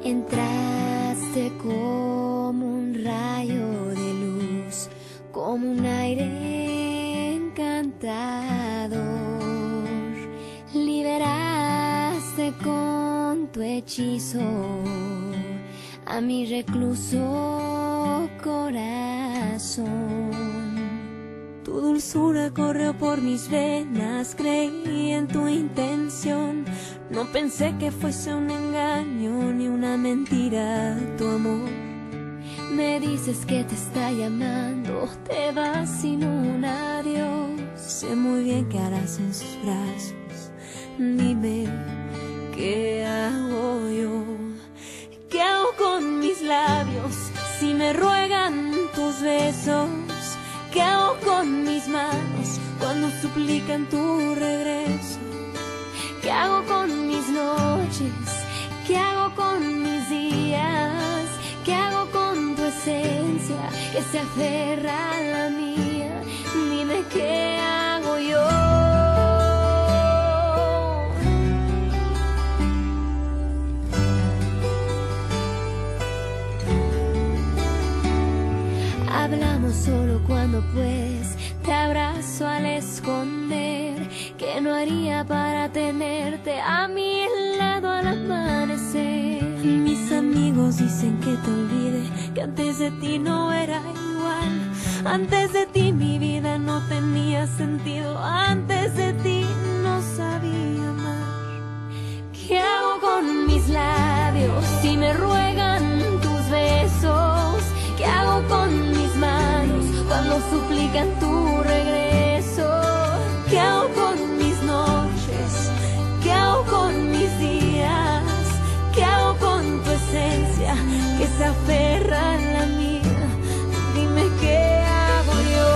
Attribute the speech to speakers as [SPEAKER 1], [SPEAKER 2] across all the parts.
[SPEAKER 1] Entraste como un rayo de luz, como un aire encantador. Liberaste con tu hechizo a mi recluso corazón. Tu dulzura corrió por mis venas, creí en tu intención. No pensé que fuese un engaño ni una mentira tu amor. Me dices que te está llamando, te vas sin un adiós. Sé muy bien qué harás en sus brazos. Dime, ¿qué hago yo? ¿Qué hago con mis labios si me ruegan tus besos? ¿Qué hago con mis manos cuando suplican tu regreso? ¿Qué hago con mis noches? ¿Qué hago con mis días? ¿Qué hago con tu esencia que se aferra a la mía? Dime qué hago yo. Hablamos solo cuando pues te abrazo al esconder. ¿Qué no haría para tenerte a mi lado al amanecer? Mis amigos dicen que te olvide, que antes de ti no era igual. Antes de ti mi vida no tenía sentido, antes de ti no sabía amar. ¿Qué hago con mis labios si me ruegan tus besos? ¿Qué hago con mis manos cuando suplican tu regreso? ¿Qué hago con mis noches? ¿Qué hago con mis días? ¿Qué hago con tu esencia que se aferra a la mía? Dime qué hago yo.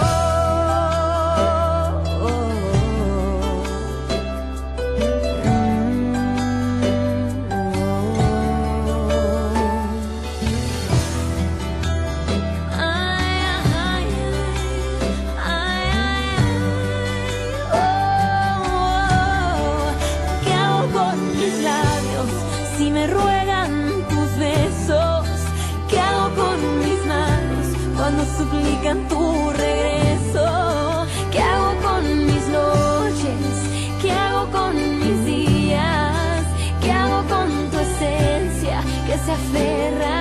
[SPEAKER 1] Si me ruegan tus besos, ¿qué hago con mis manos cuando suplican tu regreso? ¿Qué hago con mis noches? ¿Qué hago con mis días? ¿Qué hago con tu esencia que se aferra